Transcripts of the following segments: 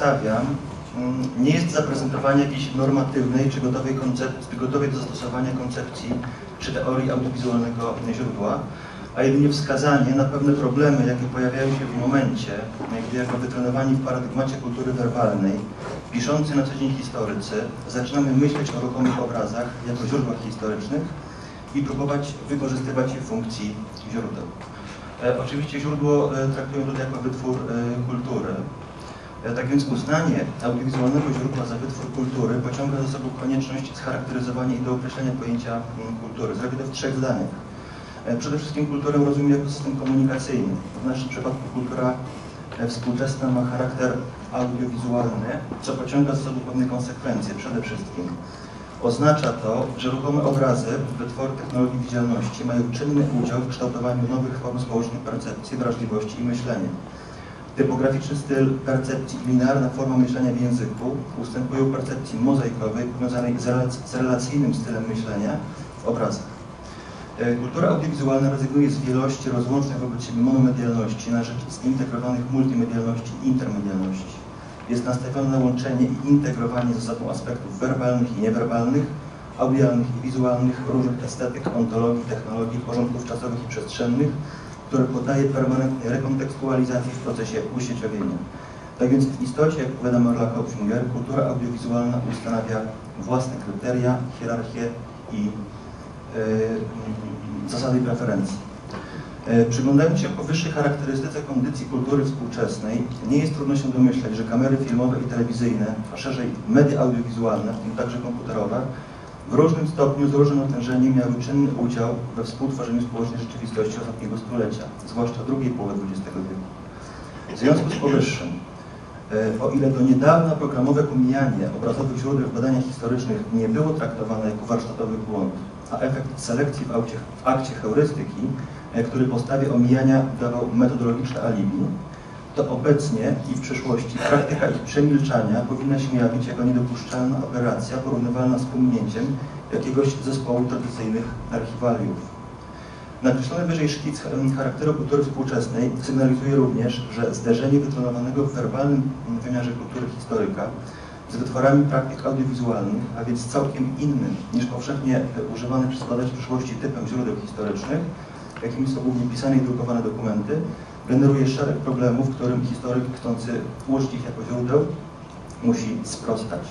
przedstawiam, nie jest zaprezentowanie jakiejś normatywnej czy gotowej do zastosowania koncepcji czy teorii audiowizualnego źródła, a jedynie wskazanie na pewne problemy, jakie pojawiają się w momencie, gdy jako wytrenowani w paradygmacie kultury werbalnej, piszący na co dzień historycy, zaczynamy myśleć o ruchomych obrazach jako źródłach historycznych i próbować wykorzystywać je w funkcji źródeł. Oczywiście źródło traktuję tutaj jako wytwór kultury. Tak więc uznanie audiowizualnego źródła za wytwór kultury pociąga za sobą konieczność scharakteryzowania i dookreślenia pojęcia kultury. Zrobię to w 3 zdaniach. Przede wszystkim kulturę rozumiem jako system komunikacyjny. W naszym przypadku kultura współczesna ma charakter audiowizualny, co pociąga za sobą pewne konsekwencje. Przede wszystkim oznacza to, że ruchome obrazy, wytwory technologii widzialności mają czynny udział w kształtowaniu nowych form społecznych percepcji, wrażliwości i myślenia. Typograficzny styl percepcji i linearna forma myślenia w języku ustępują percepcji mozaikowej powiązanej z relacyjnym stylem myślenia w obrazach. Kultura audiowizualna rezygnuje z wielości rozłącznych wobec siebie monomedialności na rzecz zintegrowanych multimedialności i intermedialności. Jest nastawiona na łączenie i integrowanie ze sobą aspektów werbalnych i niewerbalnych, audialnych i wizualnych, różnych estetyk, ontologii, technologii, porządków czasowych i przestrzennych, które poddaje permanentnej rekontekstualizacji w procesie usieciowienia. Tak więc w istocie, jak powiada Marla Hopfinger, kultura audiowizualna ustanawia własne kryteria, hierarchię i zasady i preferencji. Przyglądając się powyższej charakterystyce kondycji kultury współczesnej, nie jest trudno się domyśleć, że kamery filmowe i telewizyjne, a szerzej media audiowizualne, w tym także komputerowe, w różnym stopniu z różnym natężeniem miały czynny udział we współtworzeniu społecznej rzeczywistości ostatniego stulecia, zwłaszcza drugiej połowy XX wieku. W związku z powyższym, o ile do niedawna programowe pomijanie obrazowych źródeł w badaniach historycznych nie było traktowane jako warsztatowy błąd, a efekt selekcji w akcie heurystyki, który postawie omijania dawał metodologiczne alibi, to obecnie i w przyszłości praktyka ich przemilczania powinna się jawić jako niedopuszczalna operacja porównywalna z pominięciem jakiegoś zespołu tradycyjnych archiwaliów. Nakreślony wyżej szkic charakteru kultury współczesnej sygnalizuje również, że zderzenie wytrenowanego w werbalnym wymiarze kultury historyka z wytworami praktyk audiowizualnych, a więc całkiem innym niż powszechnie używany przez badaczy przyszłości typem źródeł historycznych, jakimi są głównie pisane i drukowane dokumenty, generuje szereg problemów, którym historyk chcący użyć ich jako źródeł musi sprostać.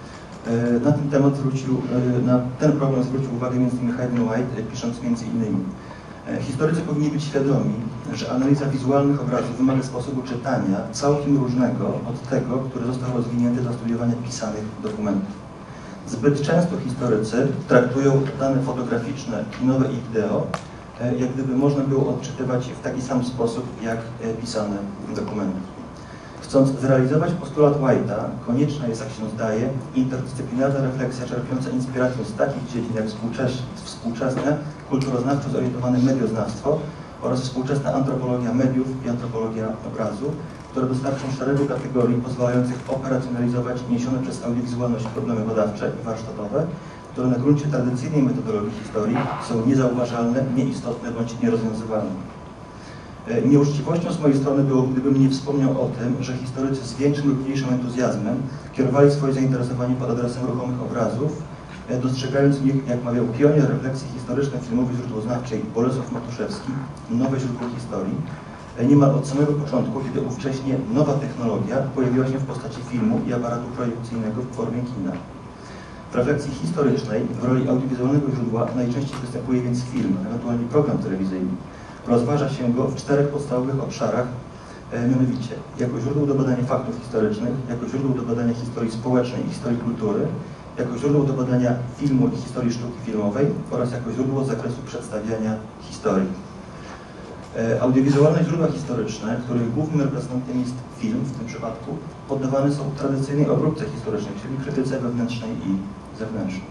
Na ten problem zwrócił uwagę m.in. Hayden White, pisząc m.in. Historycy powinni być świadomi, że analiza wizualnych obrazów wymaga sposobu czytania całkiem różnego od tego, który został rozwinięty dla studiowania pisanych dokumentów. Zbyt często historycy traktują dane fotograficzne, kinowe i wideo, jak gdyby można było odczytywać je w taki sam sposób, jak pisane dokumenty. Chcąc zrealizować postulat White'a, konieczna jest, jak się zdaje, interdyscyplinarna refleksja czerpiąca inspirację z takich dziedzin jak współczesne, kulturoznawczo zorientowane medioznawstwo oraz współczesna antropologia mediów i antropologia obrazu, które dostarczą szeregu kategorii pozwalających operacjonalizować niesione przez audiowizualność problemy badawcze i warsztatowe, które na gruncie tradycyjnej metodologii historii są niezauważalne, nieistotne bądź nierozwiązywalne. Nieuczciwością z mojej strony było, gdybym nie wspomniał o tym, że historycy z większym lub mniejszym entuzjazmem kierowali swoje zainteresowanie pod adresem ruchomych obrazów, dostrzegając w nich, jak mawiał pionier refleksji historycznej filmowej źródłoznawczej Bolesław Matuszewski, nowe źródło historii, niemal od samego początku, kiedy ówcześnie nowa technologia pojawiła się w postaci filmu i aparatu projekcyjnego w formie kina. W refleksji historycznej w roli audiowizualnego źródła najczęściej występuje więc film, ewentualnie program telewizyjny. Rozważa się go w 4 podstawowych obszarach, mianowicie jako źródło do badania faktów historycznych, jako źródło do badania historii społecznej i historii kultury, jako źródło do badania filmu i historii sztuki filmowej oraz jako źródło z zakresu przedstawiania historii. Audiowizualne źródła historyczne, których głównym reprezentantem jest film w tym przypadku, poddawane są tradycyjnej obróbce historycznej, czyli krytyce wewnętrznej i zewnętrznej.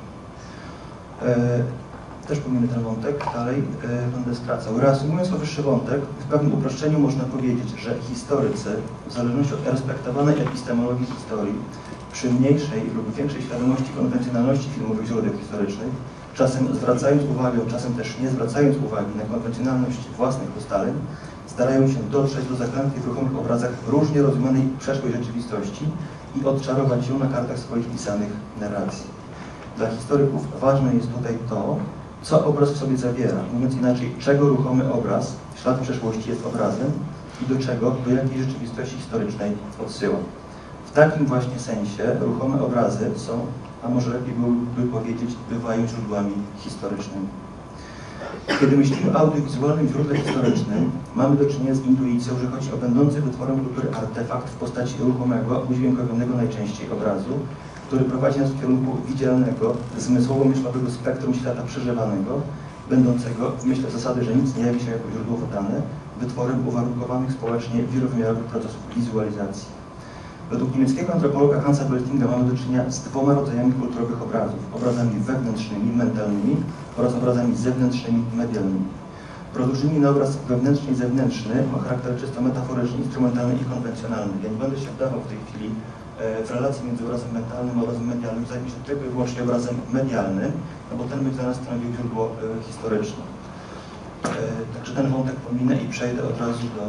Też pominę ten wątek, dalej będę skracał. Reasumując powyższy wątek, w pewnym uproszczeniu można powiedzieć, że historycy, w zależności od respektowanej epistemologii historii, przy mniejszej lub większej świadomości konwencjonalności filmowych źródeł historycznych, czasem zwracając uwagę, czasem też nie zwracając uwagi na konwencjonalność własnych ustaleń, starają się dotrzeć do zaklętej w ruchomych obrazach różnie rozumianej przeszłej rzeczywistości i odczarować ją na kartach swoich pisanych narracji. Dla historyków ważne jest tutaj to, co obraz w sobie zawiera. Mówiąc inaczej, czego ruchomy obraz, ślad przeszłości jest obrazem i do czego, do jakiej rzeczywistości historycznej odsyła. W takim właśnie sensie ruchome obrazy są, a może lepiej byłoby powiedzieć, bywają źródłami historycznymi. Kiedy myślimy o audiowizualnym źródle historycznym, mamy do czynienia z intuicją, że chodzi o będący wytworem kultury artefakt w postaci ruchomego, udźwiękowionego najczęściej obrazu, który prowadzi nas w kierunku widzialnego, zmysłowo-myślowego spektrum świata przeżywanego, będącego, w myśl zasady, że nic nie jawi się jako źródło dane, wytworem uwarunkowanych społecznie wielowymiarowych procesów wizualizacji. Według niemieckiego antropologa Hansa Beltinga mamy do czynienia z dwoma rodzajami kulturowych obrazów. Obrazami wewnętrznymi, mentalnymi oraz obrazami zewnętrznymi, medialnymi. Rozróżnienie na obraz wewnętrzny i zewnętrzny ma charakter czysto metaforyczny, instrumentalny i konwencjonalny. Ja nie będę się wdawał w tej chwili w relacji między obrazem mentalnym a obrazem medialnym, zajmie się tylko i wyłącznie obrazem medialnym, no bo ten będzie dla nas stanowił źródło historyczne. Także ten wątek pominę i przejdę od razu do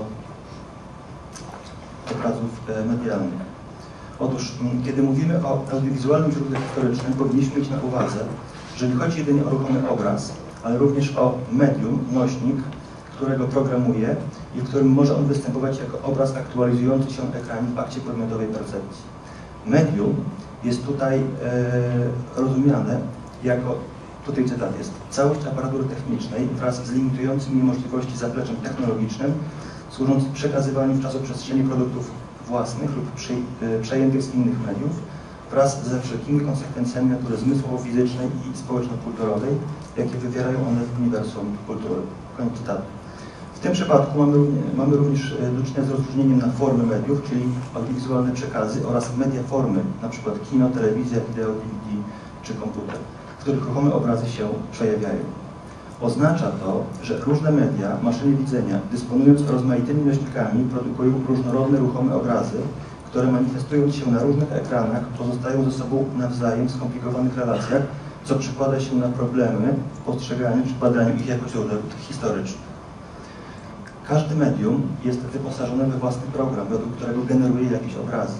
obrazów medialnych. Otóż, kiedy mówimy o audiowizualnym źródle historycznym, powinniśmy mieć na uwadze, że nie chodzi jedynie o ruchomy obraz, ale również o medium, nośnik, którego programuje i w którym może on występować jako obraz aktualizujący się na ekranie w akcie podmiotowej percepcji. Medium jest tutaj rozumiane jako, tutaj cytat jest, całość aparatury technicznej wraz z limitującym jej możliwości zapleczem technologicznym, służąc przekazywaniu w czasoprzestrzeni produktów własnych lub przejętych z innych mediów, wraz ze wszelkimi konsekwencjami natury zmysłowo-fizycznej i społeczno-kulturowej, jakie wywierają one w uniwersum kultury. Koniec cytatu. W tym przypadku mamy również do czynienia z rozróżnieniem na formy mediów, czyli audiowizualne przekazy oraz media formy, np. kino, telewizja, wideo, DVD czy komputer, w których ruchome obrazy się przejawiają. Oznacza to, że różne media, maszyny widzenia, dysponując rozmaitymi nośnikami, produkują różnorodne ruchome obrazy, które manifestując się na różnych ekranach, pozostają ze sobą nawzajem w skomplikowanych relacjach, co przekłada się na problemy w postrzeganiu czy badaniu ich jako źródeł historycznych. Każde medium jest wyposażone we własny program, według którego generuje jakieś obrazy,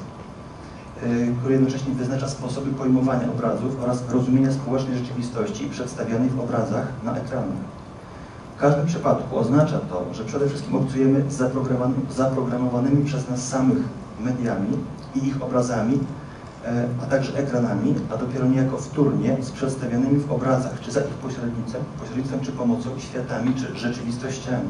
który jednocześnie wyznacza sposoby pojmowania obrazów oraz rozumienia społecznej rzeczywistości przedstawianej w obrazach na ekranach. W każdym przypadku oznacza to, że przede wszystkim obcujemy z zaprogramowanymi przez nas samych mediami i ich obrazami, a także ekranami, a dopiero niejako wtórnie z przedstawianymi w obrazach, czy za ich pośrednictwem czy pomocą światami czy rzeczywistościami.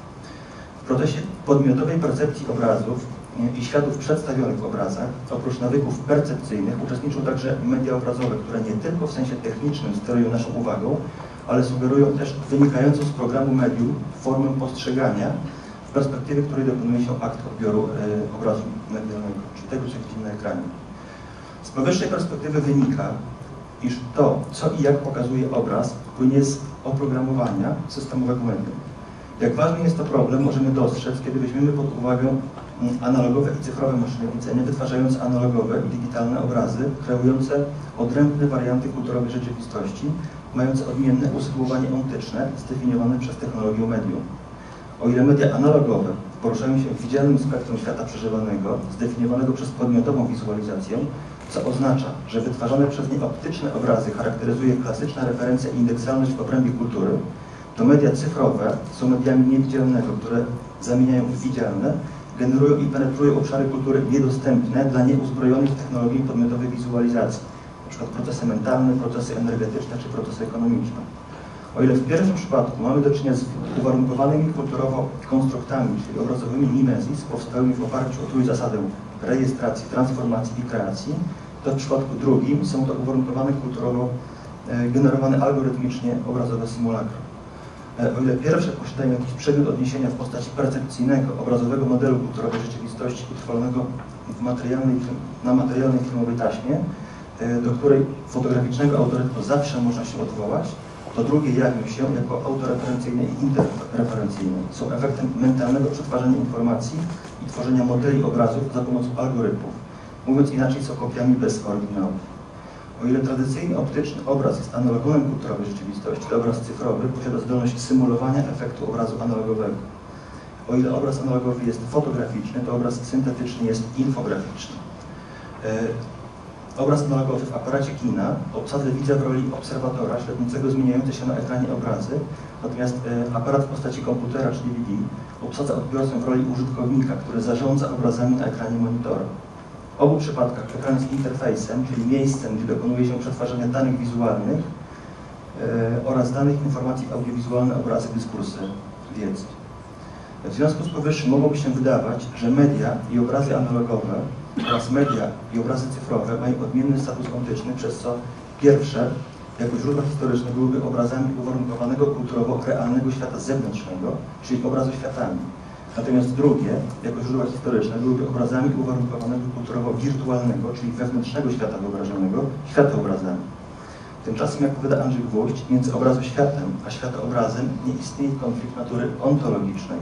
W procesie podmiotowej percepcji obrazów i światów przedstawionych w obrazach, oprócz nawyków percepcyjnych, uczestniczą także media obrazowe, które nie tylko w sensie technicznym sterują naszą uwagą, ale sugerują też wynikającą z programu medium formę postrzegania, w perspektywie której dokonuje się akt odbioru obrazu medialnego, czyli tego, co widzimy na ekranie. Z powyższej perspektywy wynika, iż to, co i jak pokazuje obraz, płynie z oprogramowania systemowego medium. Jak ważny jest to problem, możemy dostrzec, kiedy weźmiemy pod uwagę analogowe i cyfrowe maszyny widzenia, wytwarzające analogowe i digitalne obrazy, kreujące odrębne warianty kulturowej rzeczywistości, mające odmienne usytuowanie ontyczne, zdefiniowane przez technologię medium. O ile media analogowe poruszają się w widzialnym spektrum świata przeżywanego, zdefiniowanego przez podmiotową wizualizację, co oznacza, że wytwarzane przez nie optyczne obrazy charakteryzuje klasyczna referencja i indeksalność w obrębie kultury, to media cyfrowe są mediami niewidzialnego, które zamieniają w widzialne, generują i penetrują obszary kultury niedostępne dla nieuzbrojonych w technologii podmiotowej wizualizacji, np. procesy mentalne, procesy energetyczne czy procesy ekonomiczne. O ile w pierwszym przypadku mamy do czynienia z uwarunkowanymi kulturowo konstruktami, czyli obrazowymi mimesis, powstałymi w oparciu o trójzasadę rejestracji, transformacji i kreacji, to w przypadku drugim są to uwarunkowane kulturowo generowane algorytmicznie obrazowe symulakra. O ile pierwsze posiadają jakiś przedmiot odniesienia w postaci percepcyjnego, obrazowego modelu kulturowej rzeczywistości utrwalonego na materialnej filmowej taśmie, do której fotograficznego autorytetu zawsze można się odwołać, to drugie jawią się jako autoreferencyjne i interreferencyjne. Są efektem mentalnego przetwarzania informacji i tworzenia modeli obrazów za pomocą algorytmów. Mówiąc inaczej, są kopiami bez oryginałów. O ile tradycyjny optyczny obraz jest analogowym kulturowej rzeczywistości, to obraz cyfrowy posiada zdolność symulowania efektu obrazu analogowego. O ile obraz analogowy jest fotograficzny, to obraz syntetyczny jest infograficzny. Obraz analogowy w aparacie kina obsadza widza w roli obserwatora śledzącego zmieniające się na ekranie obrazy, natomiast aparat w postaci komputera czy DVD obsadza odbiorcę w roli użytkownika, który zarządza obrazami na ekranie monitora. W obu przypadkach ekran jest interfejsem, czyli miejscem, gdzie dokonuje się przetwarzania danych wizualnych oraz danych informacji audiowizualne, obrazy, dyskursy, wiedzy. W związku z powyższym mogłoby się wydawać, że media i obrazy analogowe oraz media i obrazy cyfrowe mają odmienny status ontyczny, przez co pierwsze, jako źródła historyczne, byłyby obrazami uwarunkowanego kulturowo realnego świata zewnętrznego, czyli obrazoświatami. Natomiast drugie, jako źródła historyczne, byłyby obrazami uwarunkowanego kulturowo wirtualnego, czyli wewnętrznego świata wyobrażonego, światoobrazami. Tymczasem, jak powiada Andrzej Gwóźdź, między obrazoświatem a światoobrazem nie istnieje konflikt natury ontologicznej,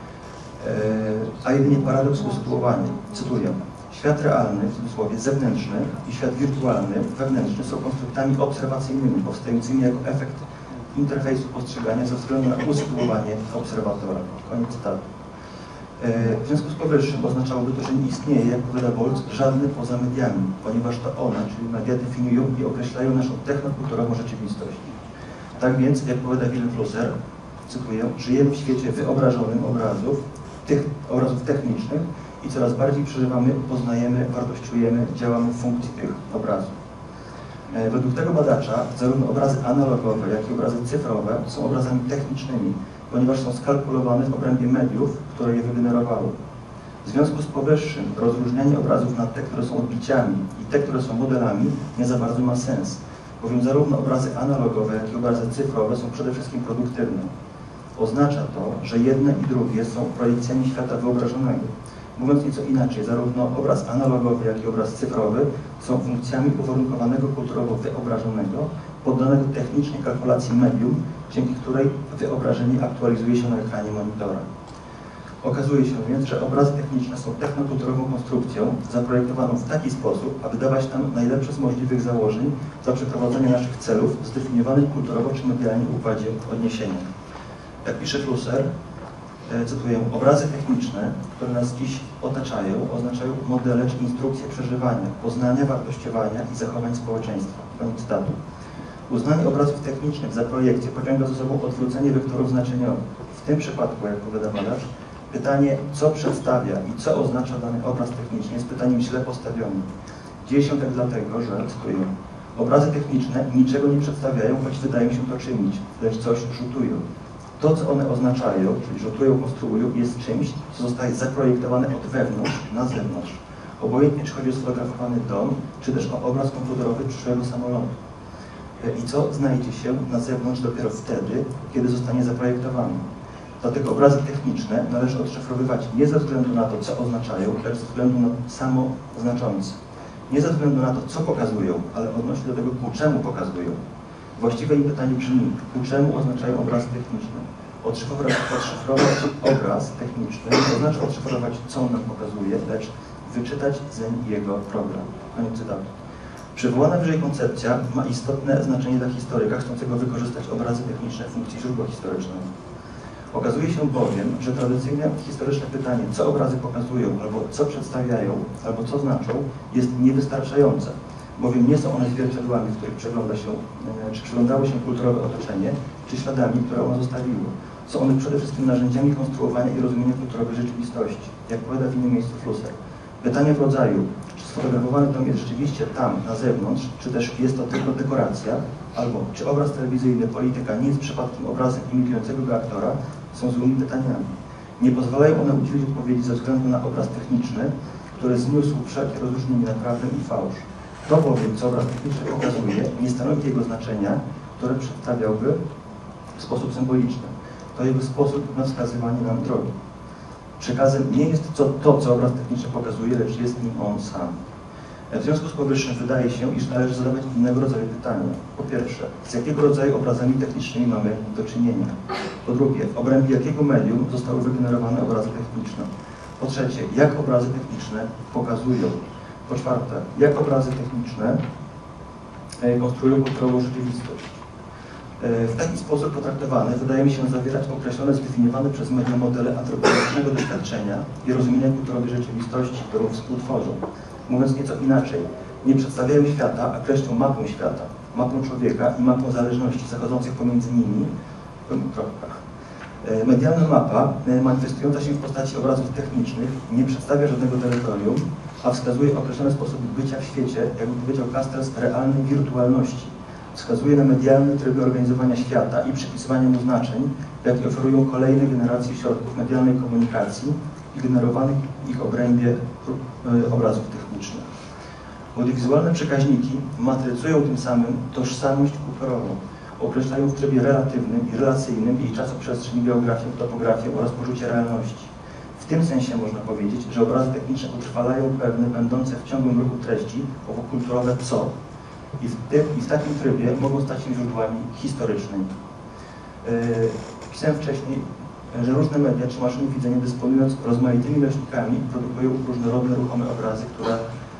a jedynie paradoks usytuowania. Cytuję: świat realny, w cudzysłowie zewnętrzny, i świat wirtualny, wewnętrzny są konstruktami obserwacyjnymi, powstającymi jako efekt interfejsu postrzegania ze względu na usytuowanie obserwatora. Koniec cytatu. W związku z powyższym oznaczałoby to, że nie istnieje, jak powiada Bolz, żadne poza mediami, ponieważ to one, czyli media, definiują i określają naszą technokulturową rzeczywistość. Tak więc, jak powiada Wilhelm Flusser, cytuję: żyjemy w świecie wyobrażonym obrazów technicznych i coraz bardziej przeżywamy, poznajemy, wartościujemy, działamy w funkcji tych obrazów. Według tego badacza zarówno obrazy analogowe, jak i obrazy cyfrowe są obrazami technicznymi, ponieważ są skalkulowane w obrębie mediów, które je wygenerowały. W związku z powyższym rozróżnianie obrazów na te, które są odbiciami, i te, które są modelami, nie za bardzo ma sens, bowiem zarówno obrazy analogowe, jak i obrazy cyfrowe są przede wszystkim produktywne. Oznacza to, że jedne i drugie są projekcjami świata wyobrażonego. Mówiąc nieco inaczej, zarówno obraz analogowy, jak i obraz cyfrowy są funkcjami uwarunkowanego kulturowo wyobrażonego, poddanego technicznej kalkulacji medium, dzięki której wyobrażenie aktualizuje się na ekranie monitora. Okazuje się więc, że obrazy techniczne są technokulturową konstrukcją zaprojektowaną w taki sposób, aby dawać nam najlepsze z możliwych założeń za przeprowadzenie naszych celów w zdefiniowanej kulturowo czy medialnie układzie odniesienia. Jak pisze Flusser, cytuję: obrazy techniczne, które nas dziś otaczają, oznaczają modele czy instrukcje przeżywania, poznania, wartościowania i zachowań społeczeństwa. Koniec cytatu. Uznanie obrazów technicznych za projekcję pociąga za sobą odwrócenie wektorów znaczeniowych. W tym przypadku, jak powiada badacz, pytanie, co przedstawia i co oznacza dany obraz techniczny, jest pytaniem źle postawionym. Dzieje się tak dlatego, że, cytuję: obrazy techniczne niczego nie przedstawiają, choć wydają się to czynić, lecz coś rzutują. To, co one oznaczają, czyli rzutują, konstruują, jest czymś, co zostaje zaprojektowane od wewnątrz na zewnątrz. Obojętnie, czy chodzi o sfotografowany dom, czy też o obraz komputerowy przyszłego samolotu. I co znajdzie się na zewnątrz dopiero wtedy, kiedy zostanie zaprojektowany. Dlatego obrazy techniczne należy odszyfrowywać nie ze względu na to, co oznaczają, lecz ze względu na samo znaczące. Nie ze względu na to, co pokazują, ale odnośnie do tego, ku czemu pokazują. Właściwe im pytanie brzmi: ku czemu oznaczają obrazy techniczne? Odszyfrować obraz techniczny nie oznacza odszyfrować, co on nam pokazuje, lecz wyczytać zeń jego program. Koniec cytatu. Przywołana wyżej koncepcja ma istotne znaczenie dla historyka chcącego wykorzystać obrazy techniczne w funkcji źródła historycznego. Okazuje się bowiem, że tradycyjne historyczne pytanie, co obrazy pokazują, albo co przedstawiają, albo co znaczą, jest niewystarczające, bowiem nie są one zwierciadłami, w których przeglądało się kulturowe otoczenie, czy śladami, które ono zostawiło. Są one przede wszystkim narzędziami konstruowania i rozumienia kulturowej rzeczywistości, jak powiada w innym miejscu Flusser. Pytanie w rodzaju, czy sfotografowany dom jest rzeczywiście tam, na zewnątrz, czy też jest to tylko dekoracja, albo czy obraz telewizyjny polityka nie jest przypadkiem obrazem imitującego go aktora, są złymi pytaniami. Nie pozwalają one udzielić odpowiedzi ze względu na obraz techniczny, który zniósł wszelkie rozróżnienie na prawdę i fałsz. To bowiem, co obraz techniczny pokazuje, nie stanowi jego znaczenia, które przedstawiałby w sposób symboliczny. To jego sposób na wskazywanie nam drogi. Przekazem nie jest to, co obraz techniczny pokazuje, lecz jest nim on sam. W związku z powyższym wydaje się, iż należy zadawać innego rodzaju pytania. Po pierwsze, z jakiego rodzaju obrazami technicznymi mamy do czynienia? Po drugie, w obrębie jakiego medium zostały wygenerowane obrazy techniczne? Po trzecie, jak obrazy techniczne pokazują? Po czwarte, jak obrazy techniczne konstruują kulturową rzeczywistość? W taki sposób potraktowane wydaje mi się zawierać określone, zdefiniowane przez media modele antropologicznego doświadczenia i rozumienia kulturowej rzeczywistości, którą współtworzą. Mówiąc nieco inaczej, nie przedstawiają świata, a treścią mapą świata, mapą człowieka i mapą zależności zachodzących pomiędzy nimi w pewnych kropkach. Medialna mapa, manifestująca się w postaci obrazów technicznych, nie przedstawia żadnego terytorium, a wskazuje określone sposoby bycia w świecie, jakby powiedział Castells, realnej wirtualności. Wskazuje na medialne tryby organizowania świata i przypisywania mu znaczeń, jakie oferują kolejne generacje środków medialnej komunikacji i generowanych w ich obrębie obrazów technicznych. Audiowizualne przekaźniki matrycują tym samym tożsamość kulturową, określają w trybie relatywnym i relacyjnym jej czasoprzestrzeń, geografię, topografię oraz poczucie realności. W tym sensie można powiedzieć, że obrazy techniczne utrwalają pewne, będące w ciągłym ruchu treści, owo kulturowe co. I w takim trybie mogą stać się źródłami historycznymi. Pisałem wcześniej, że różne media czy maszyny widzenia, dysponując rozmaitymi nośnikami, produkują różnorodne, ruchome obrazy, które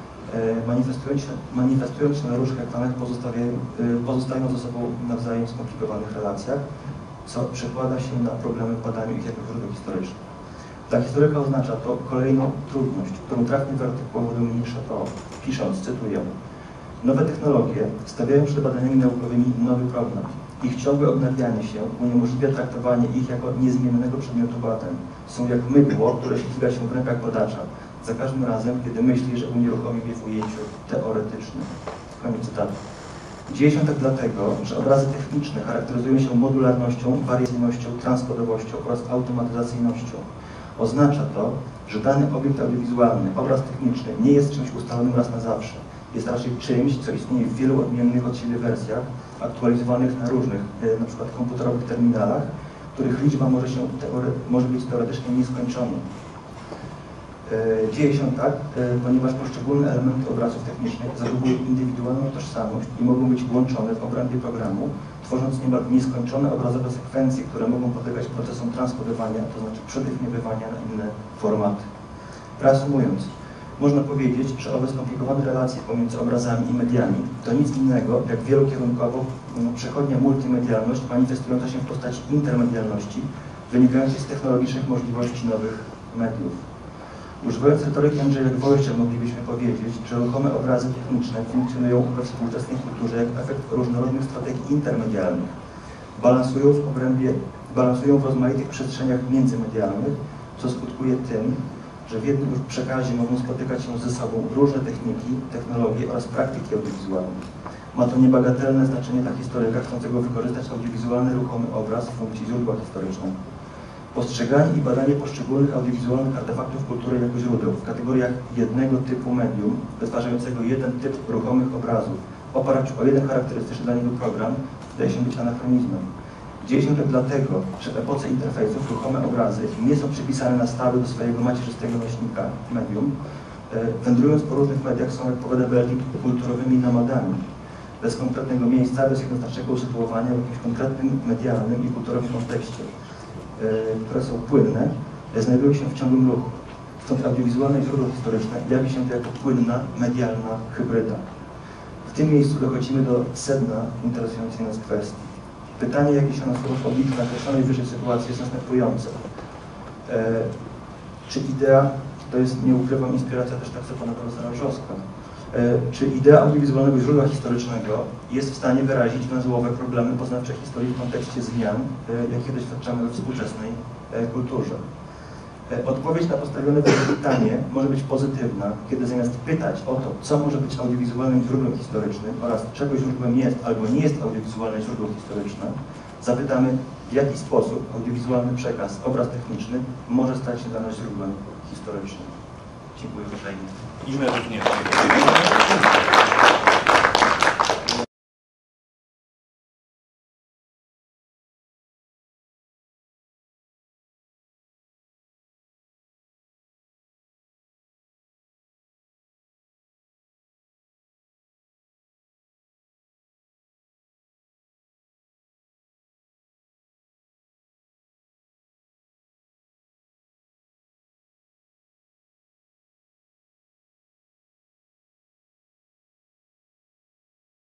manifestując się na różnych ekranach pozostają ze sobą nawzajem w skomplikowanych relacjach, co przekłada się na problemy w badaniu ich jako źródeł historycznych. Dla historyka oznacza to kolejną trudność, którą trafnie w artykułowo Dominique Chateau, pisząc, cytuję: nowe technologie stawiają przed badaniami naukowymi nowy problem. Ich ciągłe odnawianie się uniemożliwia traktowanie ich jako niezmiennego przedmiotu badań. Są jak mydło, które ślizga się w rękach badacza, za każdym razem, kiedy myśli, że unieruchomi je w ujęciu teoretycznym. Koniec cytatu. Dzieje się tak dlatego, że obrazy techniczne charakteryzują się modularnością, wariacyjnością, transkodowością oraz automatyzacyjnością. Oznacza to, że dany obiekt audiowizualny, obraz techniczny, nie jest czymś ustalonym raz na zawsze. Jest raczej czymś, co istnieje w wielu odmiennych od siebie wersjach, aktualizowanych na różnych, np. komputerowych terminalach, których liczba może być teoretycznie nieskończona. Dzieje się tak, ponieważ poszczególne elementy obrazów technicznych zachowują indywidualną tożsamość i mogą być włączone w obrębie programu, tworząc niemal nieskończone obrazowe sekwencje, które mogą podlegać procesom transkodowania, to znaczy przedefiniowywania na inne formaty. Reasumując, można powiedzieć, że owe skomplikowane relacje pomiędzy obrazami i mediami to nic innego jak wielokierunkowo przechodnia multimedialność manifestująca się w postaci intermedialności wynikającej z technologicznych możliwości nowych mediów. Używając retoryki Andrzeja Gwoździa moglibyśmy powiedzieć, że ruchome obrazy techniczne funkcjonują we współczesnej kulturze jak efekt różnorodnych strategii intermedialnych. Balansują w rozmaitych przestrzeniach międzymedialnych, co skutkuje tym, że w jednym przekazie mogą spotykać się ze sobą różne techniki, technologie oraz praktyki audiowizualne. Ma to niebagatelne znaczenie dla historyka chcącego wykorzystać audiowizualny ruchomy obraz w funkcji źródła historycznego. Postrzeganie i badanie poszczególnych audiowizualnych artefaktów kultury jako źródeł w kategoriach jednego typu medium, wytwarzającego jeden typ ruchomych obrazów, w oparciu o jeden charakterystyczny dla niego program, wydaje się być anachronizmem. Dzieje się tak dlatego, że w epoce interfejsów ruchome obrazy nie są przypisane na stałe do swojego macierzystego nośnika, medium. Wędrując po różnych mediach, są, jak powiada Berling, kulturowymi nomadami. Bez konkretnego miejsca, bez jednoznacznego usytuowania w jakimś konkretnym medialnym i kulturowym kontekście, które są płynne, znajdują się w ciągłym ruchu. Stąd audiowizualne źródło historyczne jawi się to jako płynna, medialna hybryda. W tym miejscu dochodzimy do sedna interesującej nas kwestii. Pytanie, jakie się nasuwa w obliczu nakreślonej wyżej sytuacji, jest następujące. Czy idea, to jest, nie ukrywam, inspiracja też tak sobie pana profesora Wrzoska, czy idea audiowizualnego źródła historycznego jest w stanie wyrazić węzłowe problemy poznawcze historii w kontekście zmian, jakie doświadczamy we współczesnej kulturze? Odpowiedź na postawione pytanie może być pozytywna, kiedy zamiast pytać o to, co może być audiowizualnym źródłem historycznym oraz czego źródłem jest albo nie jest audiowizualne źródło historyczne, zapytamy, w jaki sposób audiowizualny przekaz, obraz techniczny może stać się dla nas źródłem historycznym. Dziękuję uprzejmie. I my również.